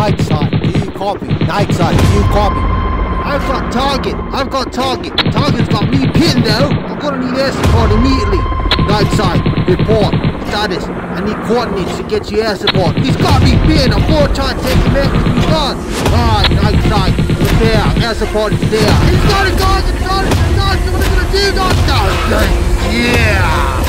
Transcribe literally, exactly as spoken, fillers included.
Night side, do you copy? Night side, do you copy? I've got target. I've got target. Target's got me pinned now. I'm gonna need air support immediately. Night side, report. Status. I need coordinates to get you air support. He's got me pinned. I'm gonna try to take him out with me gun. Alright, night side. We're there. Air support is there. He's got it, guys. He's got it. He's got it. What are we gonna do, guys? Yeah.